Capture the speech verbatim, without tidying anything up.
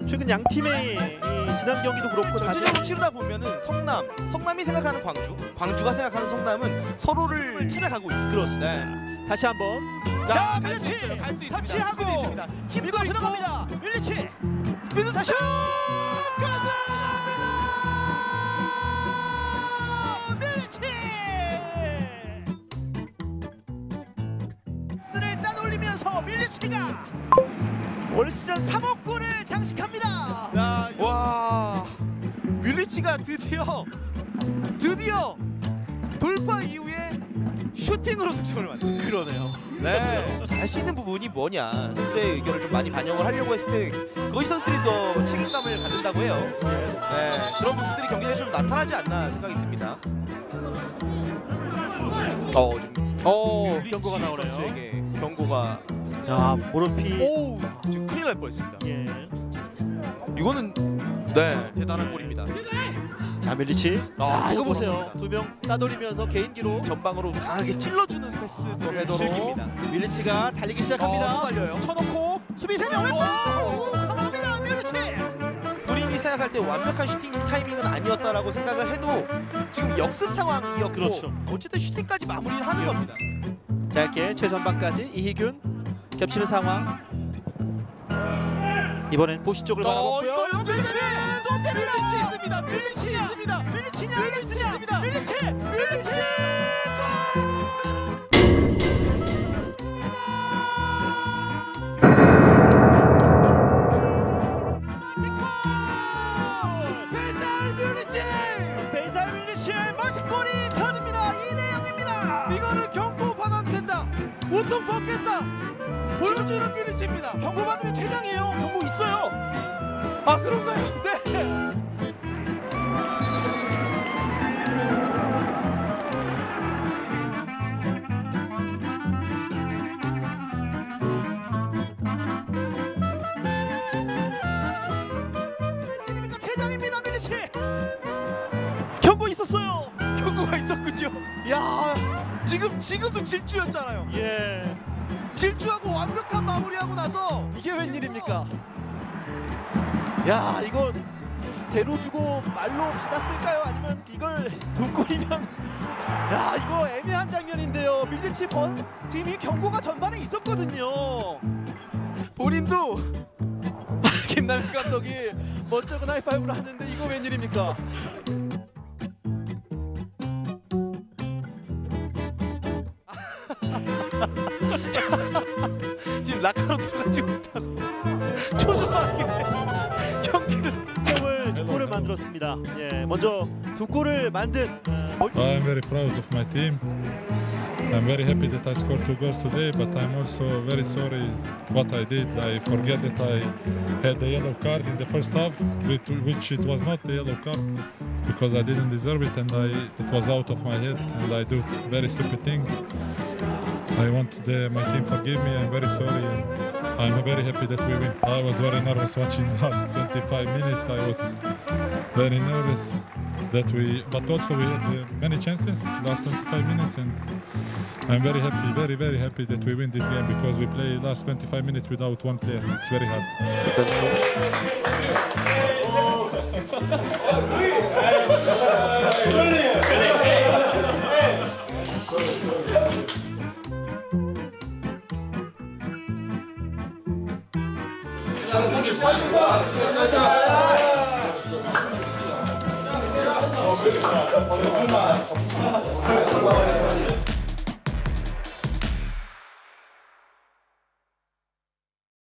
최근 양 팀의 이 지난 경기도 그렇고 전체적으로 치르다 보면은 성남, 성남이 생각하는 광주, 광주가 생각하는 성남은 서로를 찾아가고 있습니다. 그렇습니다. 네. 다시 한번 자, 갈 수 있어요. 갈 수 있습니다. 터치하고 스피드 있습니다. 힘도 밀고 있고 들어갑니다. 밀리치 스피드 다시 밀리치 스를 따돌리면서 밀리치가 올 시즌 삼 호 골을 장식합니다. 야, 와, 밀리치가 드디어 드디어 돌파 이후에 슈팅으로 득점을 만든. 그러네요. 네, 할 수 있는 부분이 뭐냐, 선수들의 의견을 좀 많이 반영을 하려고 했을 때 그것이 선수들이 더 책임감을 갖는다고 해요. 네, 그런 부분들이 경기에서 좀 나타나지 않나 생각이 듭니다. 어, 좀 어, 류리치 경고가 나오네요. 선수에게 경고가. 야, 무릎이 오, 지금 큰일 날 뻔했습니다. 예. 이거는 네, 대단한 골입니다. 자, 밀리치. 아, 아, 이거 또 보세요. 돌아섭니다. 두 명 따돌리면서 개인기로 전방으로 강하게 찔러주는 패스들을 헤더로 즐깁니다. 밀리치가 달리기 시작합니다. 어, 또 달려요. 쳐놓고 수비 세 명을 오! 강합니다. 밀리치. 본인이 생각할 때 완벽한 슈팅 타이밍은 아니었다라고 생각을 해도 지금 역습 상황이었고, 그렇죠. 어쨌든 슈팅까지 마무리를 하는 겁니다. 짧게 최전방까지 이희균 겹치는 상황. 이번엔 보시 쪽을 어, 바라봤고요. 이거 밀리치 또 때리다. 밀리치 있습니다. 밀리치 있습니다. 밀리치냐? 밀리치 있습니다. 밀리치. 밀리치. 베살 밀리치. 베이살 밀리치의 멀티골이 터집니다. 이 대 영입니다. 이거는 경고 받아도 된다. 우통 벗겠다. 보여주는 밀리치입니다. 경고 받으면 퇴장이에요. 경고 있어요. 아, 그런가요? 네. 웬일입니까? 퇴장입니다. 밀리치. 경고 있었어요. 경고가 있었군요. 야, 지금 지금도 질주였잖아요. 예. 질주하고 완벽한 마무리하고 나서 이게 웬일입니까? 야, 이거 대로 주고 말로 받았을까요? 아니면 이걸 두 골이면 야, 이거 애매한 장면인데요. 밀리치 번 지금 이 경고가 전반에 있었거든요. 본인도 김남일 감독이 멋쩍은 하이파이브를 하는데 이거 웬일입니까? 지금 라카로 들어가지 못하고 초조하게 경기를. 점을 두 골을 만들었습니다. 예, 먼저 두 골을 만든 어, 멀티. I'm very proud of my team. I'm very happy that I scored two goals today, but I'm also very sorry what I did. I forget that I had the yellow card in the first half, which, which it was not the yellow card because I didn't deserve it and I, it was out of my head and I do very stupid thing. I want the, my team forgive me. I'm very sorry and I'm very happy that we win. I was very nervous watching last twenty-five minutes. I was very nervous that we, but also we had uh, many chances last twenty-five minutes, and I'm very happy, very very happy that we win this game because we play last twenty-five minutes without one player. It's very hard.